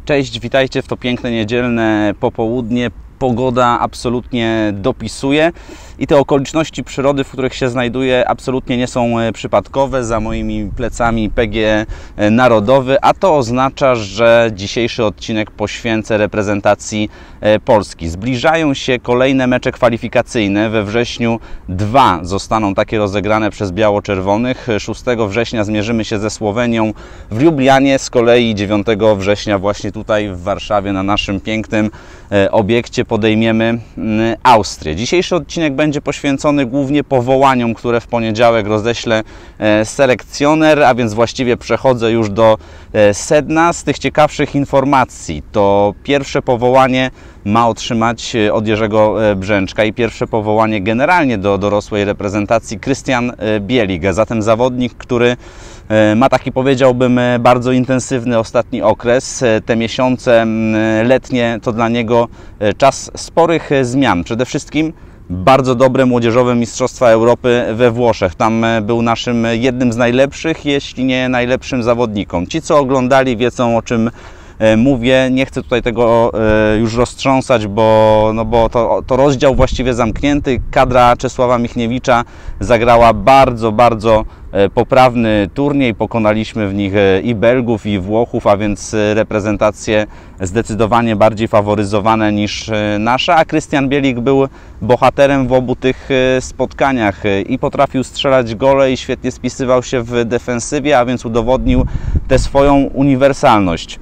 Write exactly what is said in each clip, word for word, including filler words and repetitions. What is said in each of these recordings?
Cześć, witajcie w to piękne niedzielne popołudnie. Pogoda absolutnie dopisuje i te okoliczności przyrody, w których się znajduję, absolutnie nie są przypadkowe. Za moimi plecami P G E Narodowy, a to oznacza, że dzisiejszy odcinek poświęcę reprezentacji Polski. Zbliżają się kolejne mecze kwalifikacyjne. We wrześniu dwa zostaną takie rozegrane przez biało-czerwonych. szóstego września zmierzymy się ze Słowenią w Lublianie, z kolei dziewiątego września właśnie tutaj w Warszawie na naszym pięknym obiekcie podejmiemy Austrię. Dzisiejszy odcinek będzie poświęcony głównie powołaniom, które w poniedziałek roześlę selekcjoner, a więc właściwie przechodzę już do sedna. Z tych ciekawszych informacji to pierwsze powołanie ma otrzymać od Jerzego Brzęczka i pierwsze powołanie generalnie do dorosłej reprezentacji Krystian Bielik, zatem zawodnik, który ma taki, powiedziałbym, bardzo intensywny ostatni okres. Te miesiące letnie to dla niego czas sporych zmian. Przede wszystkim bardzo dobre młodzieżowe Mistrzostwa Europy we Włoszech. Tam był naszym jednym z najlepszych, jeśli nie najlepszym zawodnikom. Ci, co oglądali, wiedzą, o czym mówię. Nie chcę tutaj tego już roztrząsać, bo, no bo to, to rozdział właściwie zamknięty. Kadra Czesława Michniewicza zagrała bardzo, bardzo poprawny turniej. Pokonaliśmy w nich i Belgów, i Włochów, a więc reprezentacje zdecydowanie bardziej faworyzowane niż nasza. A Krystian Bielik był bohaterem w obu tych spotkaniach i potrafił strzelać gole i świetnie spisywał się w defensywie, a więc udowodnił tę swoją uniwersalność.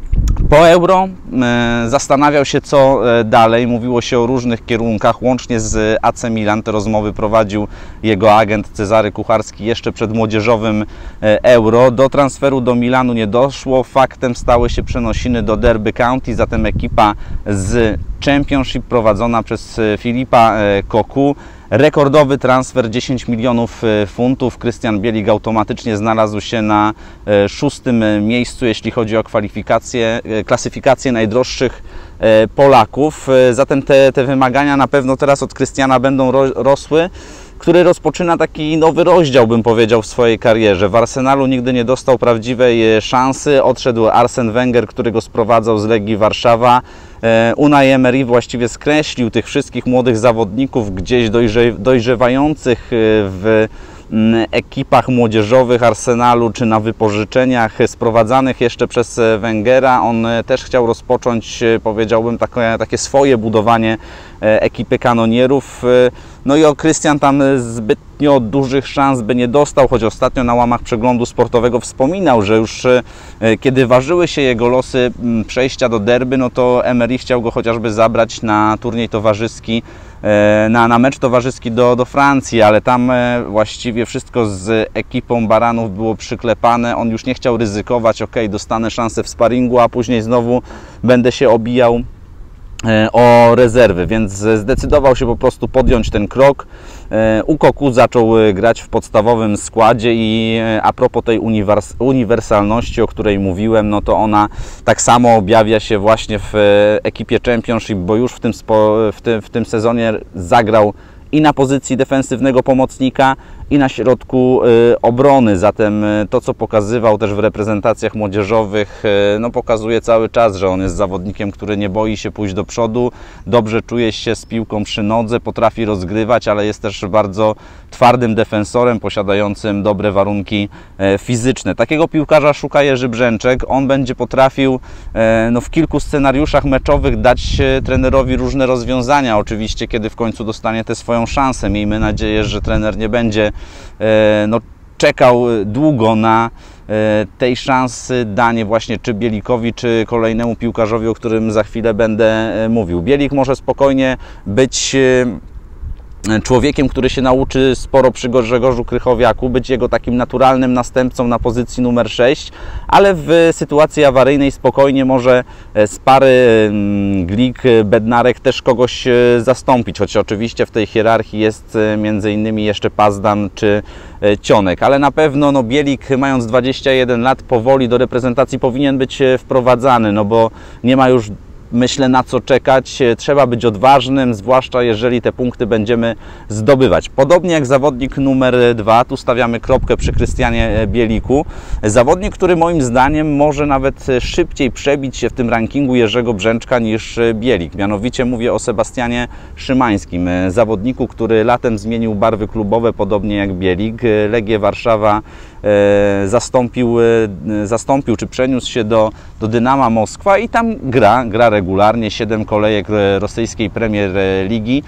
Po Euro e, zastanawiał się, co dalej. Mówiło się o różnych kierunkach, łącznie z A C Milan. Te rozmowy prowadził jego agent Cezary Kucharski jeszcze przed młodzieżowym Euro. Do transferu do Milanu nie doszło. Faktem stały się przenosiny do Derby County, zatem ekipa z Championship prowadzona przez Filipa Cocu. Rekordowy transfer, dziesięć milionów funtów. Krystian Bielik automatycznie znalazł się na szóstym miejscu, jeśli chodzi o kwalifikację, klasyfikację najdroższych Polaków. Zatem te, te wymagania na pewno teraz od Krystiana będą rosły, który rozpoczyna taki nowy rozdział, bym powiedział, w swojej karierze. W Arsenalu nigdy nie dostał prawdziwej szansy. Odszedł Arsene Wenger, który go sprowadzał z Legii Warszawa. Unai Emery właściwie skreślił tych wszystkich młodych zawodników gdzieś dojrze, dojrzewających w ekipach młodzieżowych Arsenalu czy na wypożyczeniach sprowadzanych jeszcze przez Wengera. On też chciał rozpocząć, powiedziałbym, takie, takie swoje budowanie ekipy kanonierów. No i o Krystian tam zbytnio dużych szans by nie dostał, choć ostatnio na łamach przeglądu sportowego wspominał, że już kiedy ważyły się jego losy przejścia do derby, no to Emery chciał go chociażby zabrać na turniej towarzyski, na, na mecz towarzyski do, do Francji, ale tam właściwie wszystko z ekipą Baranów było przyklepane. On już nie chciał ryzykować, ok, dostanę szansę w sparingu, a później znowu będę się obijał o rezerwy, więc zdecydował się po prostu podjąć ten krok. U Cocu zaczął grać w podstawowym składzie i a propos tej uniwers uniwersalności, o której mówiłem, no to ona tak samo objawia się właśnie w ekipie Championship, bo już w tym, w tym, w tym sezonie zagrał i na pozycji defensywnego pomocnika, i na środku y, obrony. Zatem y, to, co pokazywał też w reprezentacjach młodzieżowych, y, no pokazuje cały czas, że on jest zawodnikiem, który nie boi się pójść do przodu, dobrze czuje się z piłką przy nodze, potrafi rozgrywać, ale jest też bardzo twardym defensorem, posiadającym dobre warunki y, fizyczne. Takiego piłkarza szuka Jerzy Brzęczek. On będzie potrafił y, no, w kilku scenariuszach meczowych dać y, trenerowi różne rozwiązania. Oczywiście, kiedy w końcu dostanie tę swoją szansę. Miejmy nadzieję, że trener nie będzie no, czekał długo na tej szansy danie właśnie czy Bielikowi, czy kolejnemu piłkarzowi, o którym za chwilę będę mówił. Bielik może spokojnie być człowiekiem, który się nauczy sporo przy Grzegorzu Krychowiaku, być jego takim naturalnym następcą na pozycji numer sześć, ale w sytuacji awaryjnej spokojnie może z pary Glik, Bednarek też kogoś zastąpić, choć oczywiście w tej hierarchii jest między innymi jeszcze Pazdan czy Cionek, ale na pewno no, Bielik, mając dwadzieścia jeden lat, powoli do reprezentacji powinien być wprowadzany, no bo nie ma już myślę, na co czekać. Trzeba być odważnym, zwłaszcza jeżeli te punkty będziemy zdobywać. Podobnie jak zawodnik numer dwa, tu stawiamy kropkę przy Krystianie Bieliku. Zawodnik, który moim zdaniem może nawet szybciej przebić się w tym rankingu Jerzego Brzęczka niż Bielik. Mianowicie mówię o Sebastianie Szymańskim, zawodniku, który latem zmienił barwy klubowe, podobnie jak Bielik. Legię Warszawa zastąpił, zastąpił czy przeniósł się do, do Dynama Moskwa i tam gra, gra regularnie, siedem kolejek rosyjskiej Premier Ligi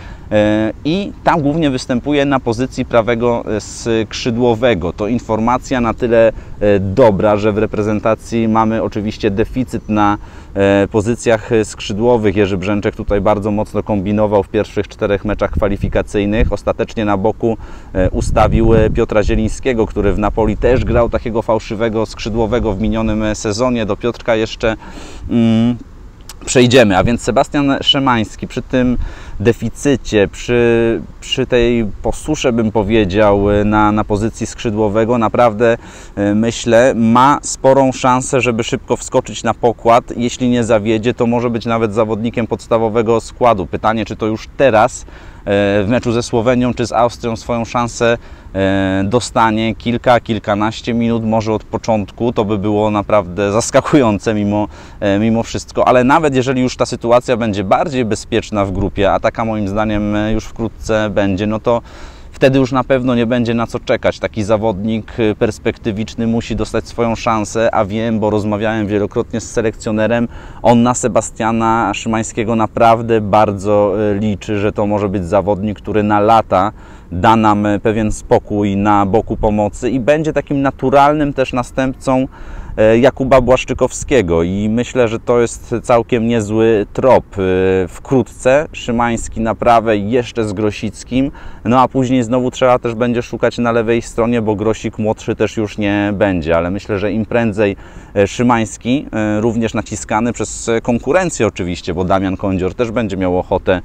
i tam głównie występuje na pozycji prawego skrzydłowego. To informacja na tyle dobra, że w reprezentacji mamy oczywiście deficyt na pozycjach skrzydłowych. Jerzy Brzęczek tutaj bardzo mocno kombinował w pierwszych czterech meczach kwalifikacyjnych. Ostatecznie na boku ustawił Piotra Zielińskiego, który w Napoli też grał takiego fałszywego skrzydłowego w minionym sezonie. Do Piotrka jeszcze mm, przejdziemy, a więc Sebastian Szymański przy tym deficycie, przy, przy tej posusze, bym powiedział, na, na pozycji skrzydłowego, naprawdę myślę, ma sporą szansę, żeby szybko wskoczyć na pokład. Jeśli nie zawiedzie, to może być nawet zawodnikiem podstawowego składu. Pytanie, czy to już teraz w meczu ze Słowenią czy z Austrią swoją szansę dostanie. Kilka, kilkanaście minut, może od początku, to by było naprawdę zaskakujące mimo, mimo wszystko, ale nawet jeżeli już ta sytuacja będzie bardziej bezpieczna w grupie, a taka moim zdaniem już wkrótce będzie, no to wtedy już na pewno nie będzie na co czekać. Taki zawodnik perspektywiczny musi dostać swoją szansę, a wiem, bo rozmawiałem wielokrotnie z selekcjonerem, on na Sebastiana Szymańskiego naprawdę bardzo liczy, że to może być zawodnik, który na lata da nam pewien spokój na boku pomocy i będzie takim naturalnym też następcą Jakuba Błaszczykowskiego i myślę, że to jest całkiem niezły trop. Wkrótce Szymański na prawej jeszcze z Grosickim, no a później znowu trzeba też będzie szukać na lewej stronie, bo Grosik młodszy też już nie będzie, ale myślę, że im prędzej Szymański, również naciskany przez konkurencję oczywiście, bo Damian Kądzior też będzie miał ochotę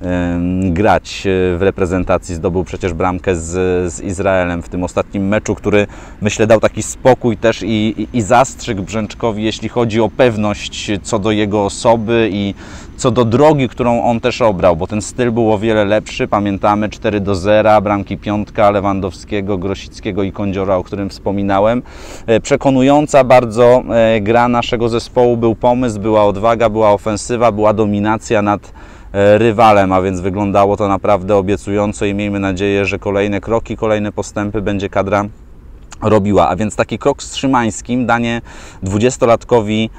grać w reprezentacji, zdobył przecież bramkę z, z Izraelem w tym ostatnim meczu, który myślę dał taki spokój też i, i, i zastrzyk Brzęczkowi, jeśli chodzi o pewność co do jego osoby i co do drogi, którą on też obrał, bo ten styl był o wiele lepszy. Pamiętamy cztery do zera, bramki Piątka, Lewandowskiego, Grosickiego i Kądziora, o którym wspominałem. Przekonująca bardzo gra naszego zespołu, był pomysł, była odwaga, była ofensywa, była dominacja nad rywalem, a więc wyglądało to naprawdę obiecująco i miejmy nadzieję, że kolejne kroki, kolejne postępy będzie kadra robiła, a więc taki krok z Szymańskim, danie dwudziestolatkowi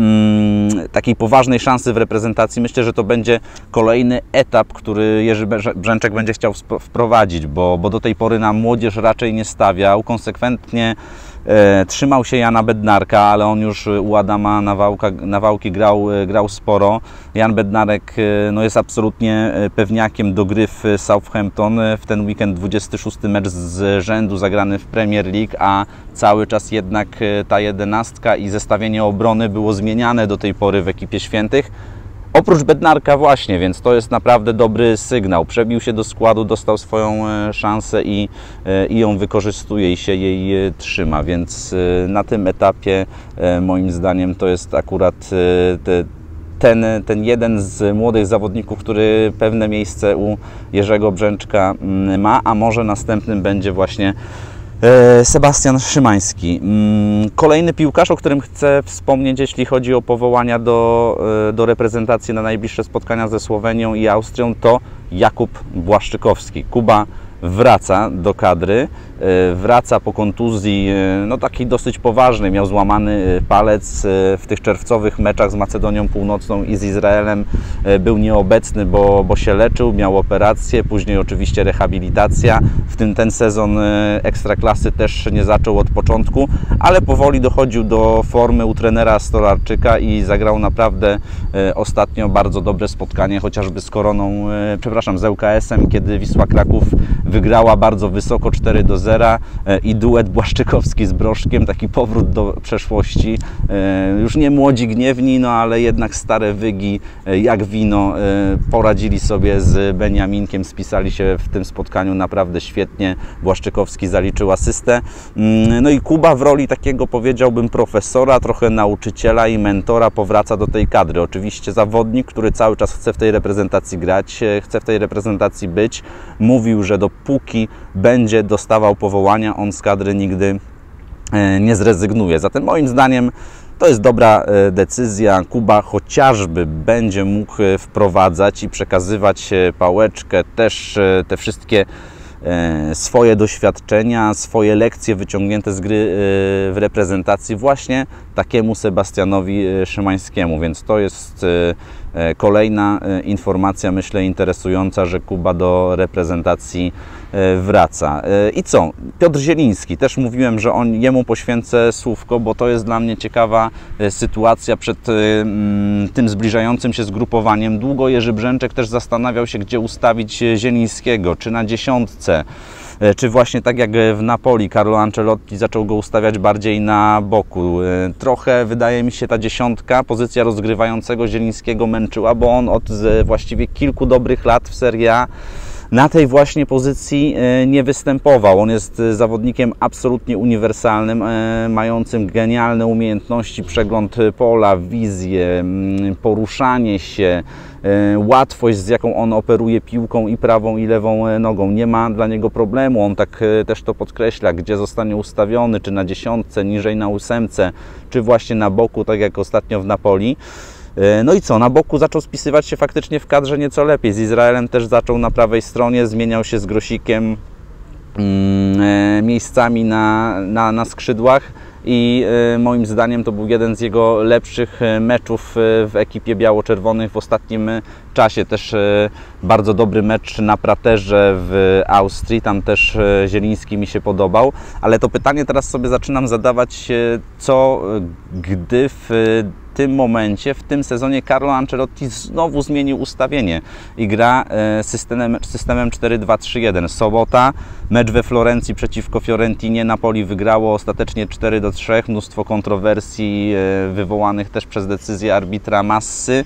mm, takiej poważnej szansy w reprezentacji. Myślę, że to będzie kolejny etap, który Jerzy Brzęczek będzie chciał wprowadzić, bo, bo do tej pory na młodzież raczej nie stawiał, konsekwentnie e, trzymał się Jana Bednarka, ale on już u Adama Nawałka, Nawałki grał, grał sporo. Jan Bednarek no, jest absolutnie pewniakiem do gry w Southampton. W ten weekend dwudziesty szósty mecz z rzędu zagrany w Premier League, a cały czas jednak ta jedenastka i zestawienie obrony było zmieniane do tej pory w ekipie świętych. Oprócz Bednarka właśnie, więc to jest naprawdę dobry sygnał. Przebił się do składu, dostał swoją szansę i, i ją wykorzystuje i się jej trzyma, więc na tym etapie moim zdaniem to jest akurat te, Ten, ten jeden z młodych zawodników, który pewne miejsce u Jerzego Brzęczka ma, a może następnym będzie właśnie Sebastian Szymański. Kolejny piłkarz, o którym chcę wspomnieć, jeśli chodzi o powołania do, do reprezentacji na najbliższe spotkania ze Słowenią i Austrią, to Jakub Błaszczykowski. Kuba wraca do kadry, wraca po kontuzji, no takiej dosyć poważnej, miał złamany palec w tych czerwcowych meczach z Macedonią Północną i z Izraelem, był nieobecny, bo, bo się leczył, miał operację, później oczywiście rehabilitacja, w tym ten sezon Ekstraklasy też nie zaczął od początku, ale powoli dochodził do formy u trenera Stolarczyka i zagrał naprawdę ostatnio bardzo dobre spotkanie, chociażby z Koroną, przepraszam, z L K S em, kiedy Wisła Kraków wygrała bardzo wysoko cztery do zera. zera i duet Błaszczykowski z Brożkiem, taki powrót do przeszłości. Już nie młodzi gniewni, no ale jednak stare wygi jak wino poradzili sobie z Beniaminkiem, spisali się w tym spotkaniu naprawdę świetnie. Błaszczykowski zaliczył asystę. No i Kuba w roli takiego, powiedziałbym, profesora, trochę nauczyciela i mentora powraca do tej kadry. Oczywiście zawodnik, który cały czas chce w tej reprezentacji grać, chce w tej reprezentacji być. Mówił, że dopóki będzie dostawał powołania, on z kadry nigdy nie zrezygnuje. Zatem moim zdaniem to jest dobra decyzja. Kuba chociażby będzie mógł wprowadzać i przekazywać pałeczkę, też te wszystkie swoje doświadczenia, swoje lekcje wyciągnięte z gry w reprezentacji właśnie takiemu Sebastianowi Szymańskiemu, więc to jest kolejna informacja, myślę, interesująca, że Kuba do reprezentacji wraca. I co? Piotr Zieliński, też mówiłem, że on, jemu poświęcę słówko, bo to jest dla mnie ciekawa sytuacja przed tym zbliżającym się zgrupowaniem. Długo Jerzy Brzęczek też zastanawiał się, gdzie ustawić Zielińskiego, czy na dziesiątce, czy właśnie tak jak w Napoli Carlo Ancelotti zaczął go ustawiać bardziej na boku. Trochę, wydaje mi się, ta dziesiątka, pozycja rozgrywającego Zielińskiego męczyła, bo on od właściwie kilku dobrych lat w Serie A na tej właśnie pozycji nie występował. On jest zawodnikiem absolutnie uniwersalnym, mającym genialne umiejętności, przegląd pola, wizję, poruszanie się, łatwość, z jaką on operuje piłką i prawą i lewą nogą. Nie ma dla niego problemu, on tak też to podkreśla, gdzie zostanie ustawiony, czy na dziesiątce, niżej na ósemce, czy właśnie na boku, tak jak ostatnio w Napoli. No i co? Na boku zaczął spisywać się faktycznie w kadrze nieco lepiej. Z Izraelem też zaczął na prawej stronie, zmieniał się z Grosikiem mm, miejscami na, na, na skrzydłach i y, moim zdaniem to był jeden z jego lepszych meczów w ekipie biało-czerwonych w ostatnim czasie. Też y, bardzo dobry mecz na Praterze w Austrii, tam też y, Zieliński mi się podobał, ale to pytanie teraz sobie zaczynam zadawać, y, co gdy w y, w tym momencie, w tym sezonie Carlo Ancelotti znowu zmienił ustawienie i gra systemem, systemem cztery dwa trzy jeden. Sobota, mecz we Florencji przeciwko Fiorentinie. Napoli wygrało ostatecznie cztery do trzech. Mnóstwo kontrowersji wywołanych też przez decyzję arbitra Massy.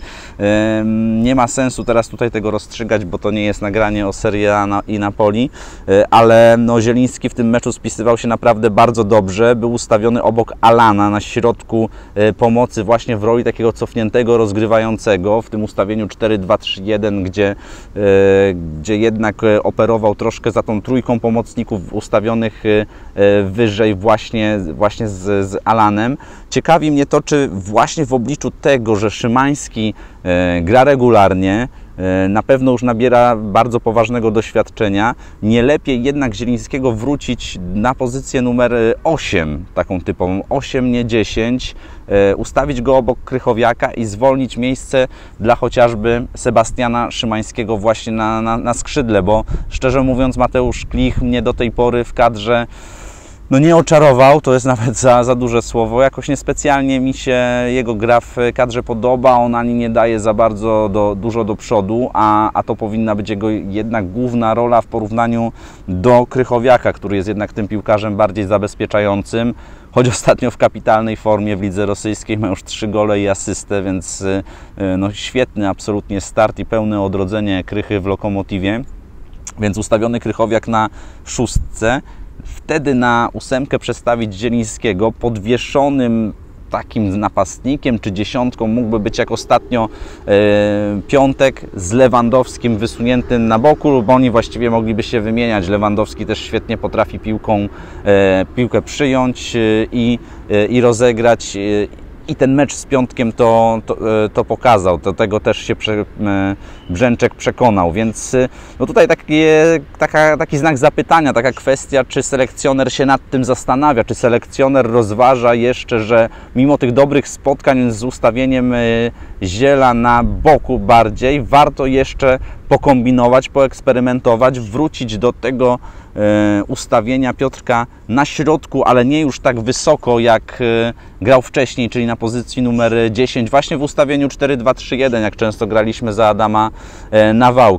Nie ma sensu teraz tutaj tego rozstrzygać, bo to nie jest nagranie o Serie A i Napoli, ale no, Zieliński w tym meczu spisywał się naprawdę bardzo dobrze. Był ustawiony obok Alana na środku pomocy właśnie w roli takiego cofniętego rozgrywającego w tym ustawieniu cztery dwa trzy jeden, gdzie, e, gdzie jednak operował troszkę za tą trójką pomocników ustawionych e, wyżej właśnie, właśnie z, z Alanem. Ciekawi mnie to, czy właśnie w obliczu tego, że Szymański e, gra regularnie, na pewno już nabiera bardzo poważnego doświadczenia, nie lepiej jednak Zielińskiego wrócić na pozycję numer osiem, taką typową, osiem, nie dziesięć, ustawić go obok Krychowiaka i zwolnić miejsce dla chociażby Sebastiana Szymańskiego właśnie na, na, na skrzydle, bo szczerze mówiąc Mateusz Klich mnie do tej pory w kadrze no nie oczarował, to jest nawet za, za duże słowo. Jakoś niespecjalnie mi się jego gra w kadrze podoba, on ani nie daje za bardzo do, dużo do przodu, a, a to powinna być jego jednak główna rola w porównaniu do Krychowiaka, który jest jednak tym piłkarzem bardziej zabezpieczającym, choć ostatnio w kapitalnej formie w lidze rosyjskiej ma już trzy gole i asystę, więc no, świetny absolutnie start i pełne odrodzenie Krychy w Lokomotywie, więc ustawiony Krychowiak na szóstce. Wtedy na ósemkę przestawić Zielińskiego podwieszonym takim napastnikiem czy dziesiątką mógłby być jak ostatnio e, Piątek z Lewandowskim wysuniętym na boku, bo oni właściwie mogliby się wymieniać. Lewandowski też świetnie potrafi piłką, e, piłkę przyjąć e, i, e, i rozegrać. E, I ten mecz z Piątkiem to, to, to pokazał, do tego też się prze, Brzęczek przekonał, więc no tutaj takie, taka, taki znak zapytania, taka kwestia, czy selekcjoner się nad tym zastanawia, czy selekcjoner rozważa jeszcze, że mimo tych dobrych spotkań z ustawieniem Ziela na boku bardziej, warto jeszcze pokombinować, poeksperymentować, wrócić do tego e, ustawienia Piotrka na środku, ale nie już tak wysoko jak e, grał wcześniej, czyli na pozycji numer dziesięć, właśnie w ustawieniu cztery dwa trzy jeden, jak często graliśmy za Adama e, Nawałki.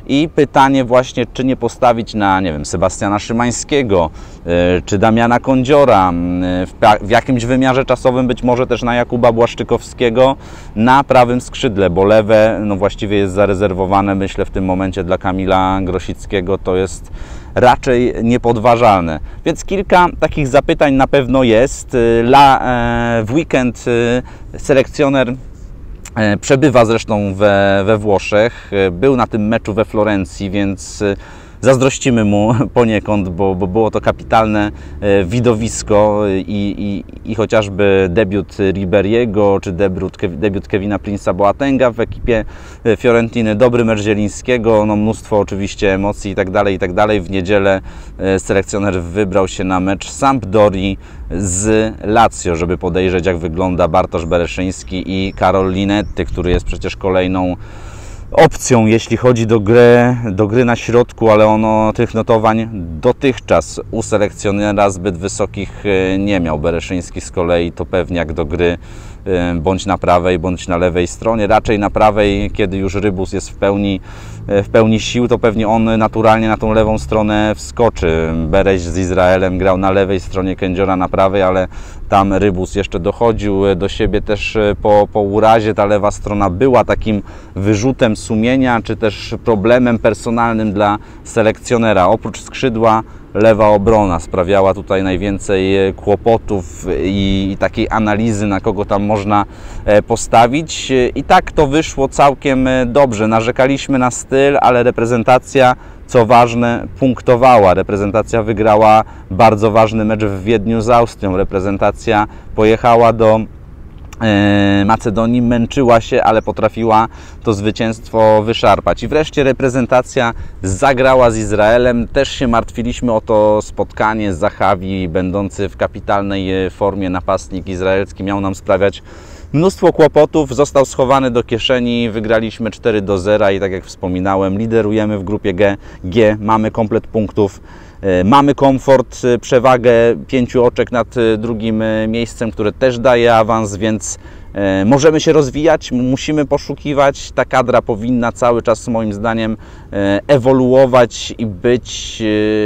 i pytanie właśnie, czy nie postawić na, nie wiem, Sebastiana Szymańskiego, czy Damiana Kądziora, w jakimś wymiarze czasowym być może też na Jakuba Błaszczykowskiego na prawym skrzydle, bo lewe no właściwie jest zarezerwowane, myślę, w tym momencie dla Kamila Grosickiego, to jest raczej niepodważalne. Więc kilka takich zapytań na pewno jest. La, w weekend selekcjoner przebywa zresztą we, we Włoszech, był na tym meczu we Florencji, więc zazdrościmy mu poniekąd, bo, bo było to kapitalne widowisko i, i, i chociażby debiut Riberiego, czy debiut, debiut Kevina Prince'a Boatenga w ekipie Fiorentiny, dobry mecz Zielińskiego, no mnóstwo oczywiście emocji i tak dalej, i tak dalej. W niedzielę selekcjoner wybrał się na mecz Sampdorii z Lazio, żeby podejrzeć, jak wygląda Bartosz Bereszyński i Karol Linetti, który jest przecież kolejną opcją, jeśli chodzi do gry, do gry na środku, ale ono tych notowań dotychczas u selekcjonera zbyt wysokich nie miał. Bereszyński z kolei to pewniak do gry bądź na prawej, bądź na lewej stronie. Raczej na prawej, kiedy już Rybus jest w pełni, w pełni sił, to pewnie on naturalnie na tą lewą stronę wskoczy. Bereś z Izraelem grał na lewej stronie, Kędziora na prawej, ale tam Rybus jeszcze dochodził do siebie też po, po urazie. Ta lewa strona była takim wyrzutem sumienia, czy też problemem personalnym dla selekcjonera. Oprócz skrzydła lewa obrona sprawiała tutaj najwięcej kłopotów i, i takiej analizy, na kogo tam można postawić. I tak to wyszło całkiem dobrze. Narzekaliśmy na styl, ale reprezentacja, co ważne, punktowała. Reprezentacja wygrała bardzo ważny mecz w Wiedniu z Austrią. Reprezentacja pojechała do Macedonii, męczyła się, ale potrafiła to zwycięstwo wyszarpać. I wreszcie reprezentacja zagrała z Izraelem. Też się martwiliśmy o to spotkanie. Zahawi, będący w kapitalnej formie napastnik izraelski, miał nam sprawiać mnóstwo kłopotów. Został schowany do kieszeni. Wygraliśmy cztery do zera i tak jak wspominałem, liderujemy w grupie G. G. Mamy komplet punktów. Mamy komfort, przewagę pięciu oczek nad drugim miejscem, które też daje awans, więc możemy się rozwijać, musimy poszukiwać. Ta kadra powinna cały czas moim zdaniem ewoluować i być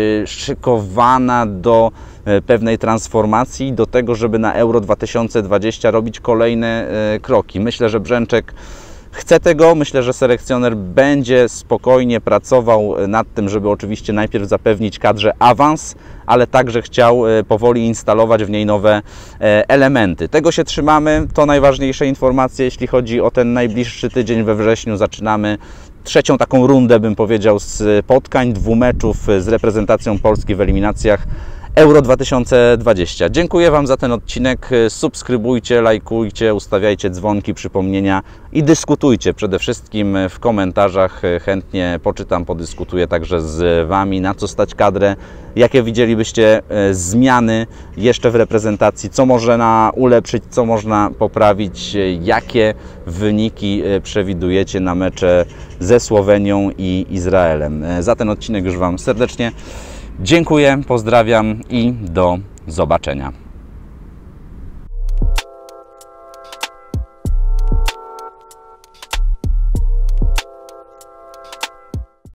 szykowana do pewnej transformacji, do tego, żeby na Euro dwa tysiące dwadzieścia robić kolejne kroki. Myślę, że Brzęczek chce tego. Myślę, że selekcjoner będzie spokojnie pracował nad tym, żeby oczywiście najpierw zapewnić kadrze awans, ale także chciał powoli instalować w niej nowe elementy. Tego się trzymamy. To najważniejsze informacje, jeśli chodzi o ten najbliższy tydzień we wrześniu. Zaczynamy trzecią taką rundę, bym powiedział, spotkań, dwóch meczów z reprezentacją Polski w eliminacjach Euro dwa tysiące dwadzieścia. Dziękuję Wam za ten odcinek. Subskrybujcie, lajkujcie, ustawiajcie dzwonki, przypomnienia i dyskutujcie przede wszystkim w komentarzach. Chętnie poczytam, podyskutuję także z Wami, na co stać kadrę, jakie widzielibyście zmiany jeszcze w reprezentacji, co można ulepszyć, co można poprawić, jakie wyniki przewidujecie na mecze ze Słowenią i Izraelem. Za ten odcinek już Wam serdecznie dziękuję, pozdrawiam i do zobaczenia.